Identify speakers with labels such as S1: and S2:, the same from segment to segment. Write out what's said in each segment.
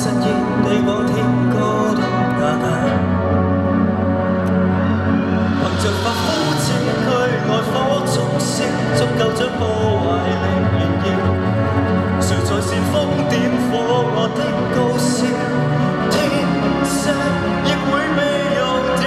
S1: 實現地廣天高到瓦解。憑着發膚淺區外火燭色，足夠將破壞力炫耀。誰才是瘋點火我的高燒？天色亦會被溶掉。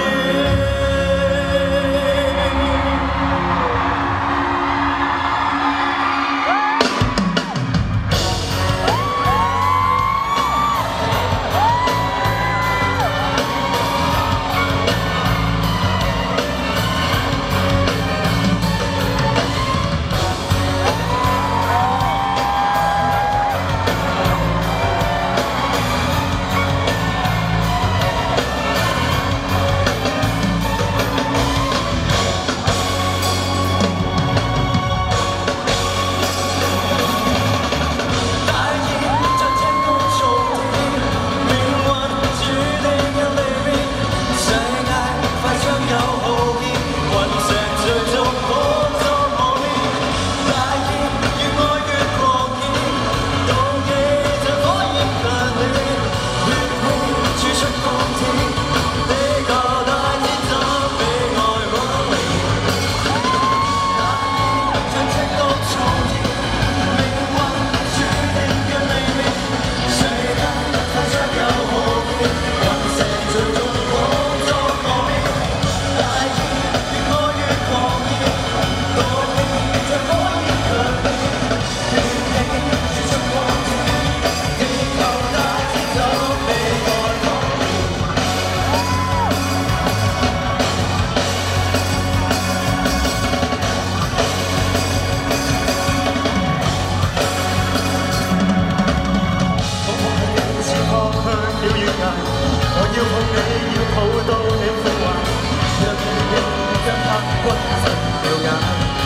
S1: 我要抱你，要抱到你枯壞，讓刻骨震了眼。